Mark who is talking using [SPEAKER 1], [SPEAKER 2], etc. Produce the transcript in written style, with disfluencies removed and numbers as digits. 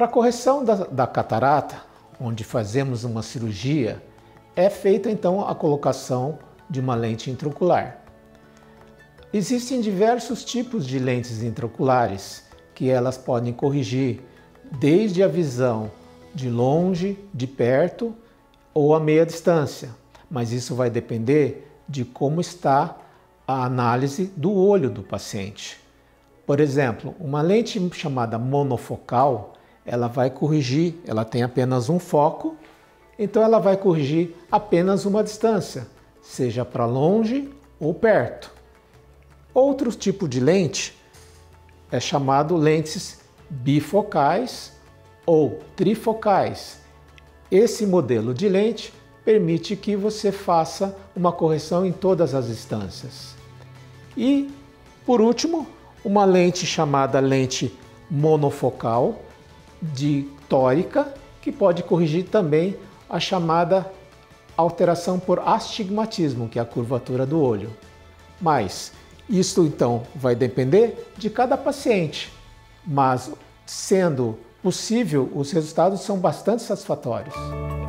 [SPEAKER 1] Para a correção da catarata, onde fazemos uma cirurgia, é feita então a colocação de uma lente intraocular. Existem diversos tipos de lentes intraoculares que elas podem corrigir desde a visão de longe, de perto ou a meia distância, mas isso vai depender de como está a análise do olho do paciente. Por exemplo, uma lente chamada monofocal, ela vai corrigir, ela tem apenas um foco, então ela vai corrigir apenas uma distância, seja para longe ou perto. Outro tipo de lente é chamado lentes bifocais ou trifocais. Esse modelo de lente permite que você faça uma correção em todas as distâncias. E, por último, uma lente chamada lente monofocal de tórica, que pode corrigir também a chamada alteração por astigmatismo, que é a curvatura do olho. Mas isso então vai depender de cada paciente, mas sendo possível, os resultados são bastante satisfatórios.